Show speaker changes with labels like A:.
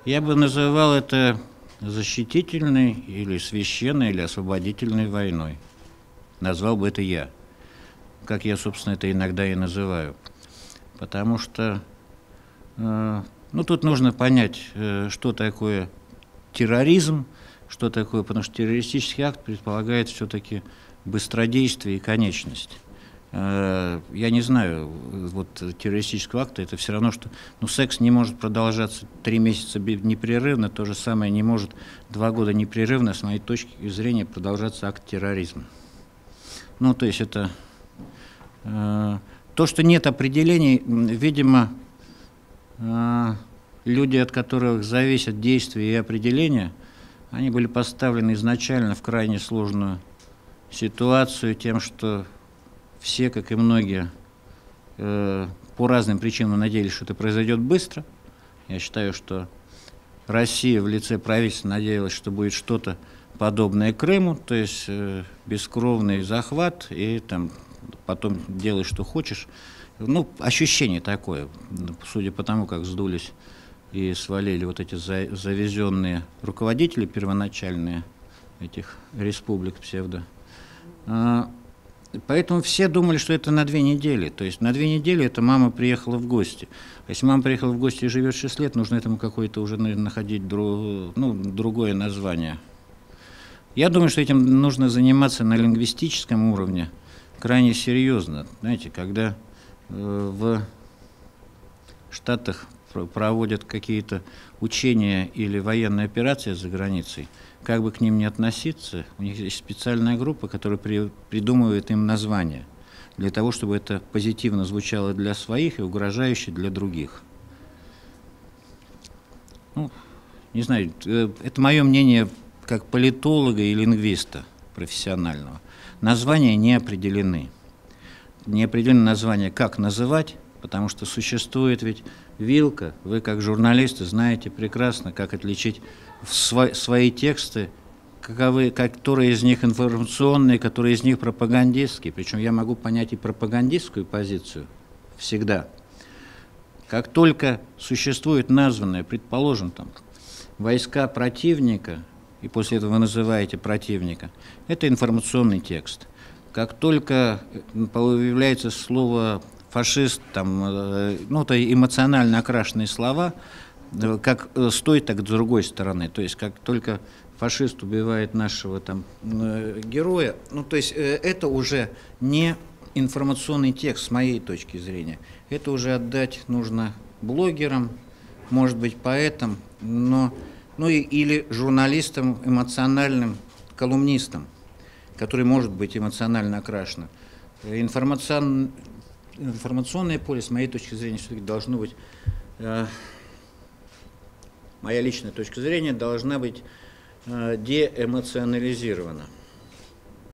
A: Я бы называл это защитительной или священной, или освободительной войной. Назвал бы это я. Как я, собственно, это иногда и называю. Потому что, тут нужно понять, что такое терроризм, что такое, потому что террористический акт предполагает все-таки быстродействие и конечность. Я не знаю, вот террористического акта это все равно, что секс не может продолжаться 3 месяца непрерывно, то же самое не может 2 года непрерывно, с моей точки зрения, продолжаться акт терроризма. То есть это то, что нет определений, видимо, люди, от которых зависят действия и определения, они были поставлены изначально в крайне сложную ситуацию тем, что все, как и многие, по разным причинам надеялись, что это произойдет быстро. Я считаю, что Россия в лице правительства надеялась, что будет что-то подобное Крыму, то есть бескровный захват, и там потом делай, что хочешь. Ощущение такое, судя по тому, как сдулись и свалили вот эти завезенные руководители первоначальные этих республик псевдо. Поэтому все думали, что это на 2 недели. То есть на 2 недели эта мама приехала в гости. А если мама приехала в гости и живет 6 лет, нужно этому какое-то уже находить другое название. Я думаю, что этим нужно заниматься на лингвистическом уровне крайне серьезно. Знаете, когда в Штатах проводят какие-то учения или военные операции за границей, как бы к ним ни относиться, у них есть специальная группа, которая придумывает им названия, для того, чтобы это позитивно звучало для своих и угрожающе для других. Не знаю, это мое мнение как политолога и лингвиста профессионального. Названия не определены. Не определено название, как называть, потому что существует ведь вилка. Вы, как журналисты, знаете прекрасно, как отличить свои тексты, которые из них информационные, которые из них пропагандистские. Причем я могу понять и пропагандистскую позицию всегда. Как только существует названное, предположим, там, войска противника, и после этого вы называете противника, это информационный текст. Как только появляется слово фашист, это эмоционально окрашенные слова, как с той, так и с другой стороны. То есть, как только фашист убивает нашего героя, это уже не информационный текст с моей точки зрения. Это уже отдать нужно блогерам, может быть, поэтам, или журналистам, эмоциональным колумнистам, который может быть эмоционально окрашен. Информационное поле, с моей точки зрения, все-таки должно быть, моя личная точка зрения, должна быть деэмоционализирована.